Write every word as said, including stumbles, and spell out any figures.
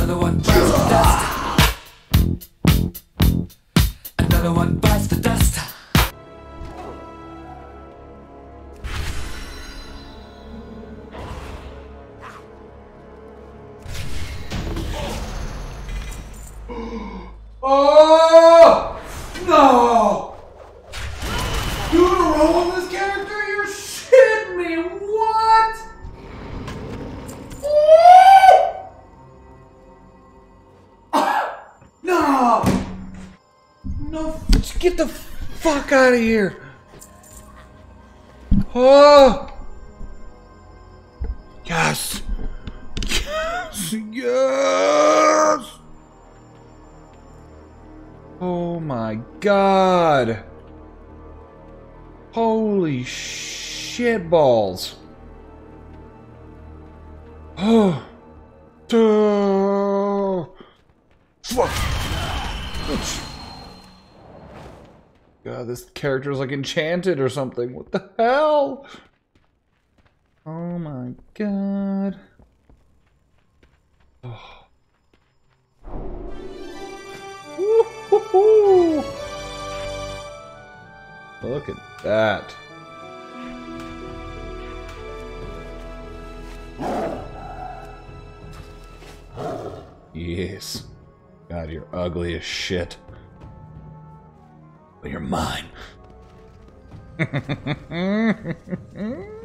Another one bites the dust. Another one bites the dust. Oh no! You wanna roll on this character? You're shitting me! What? No! No, get the fuck out of here! Oh! Yes! Yes! Yes! Oh my god! Holy shit balls! Oh! Oh! Fuck! God, this character's like enchanted or something. What the hell? Oh my god. Oh. Woo-hoo-hoo. Look at that. Yes. God, you're ugly as shit. But you're mine.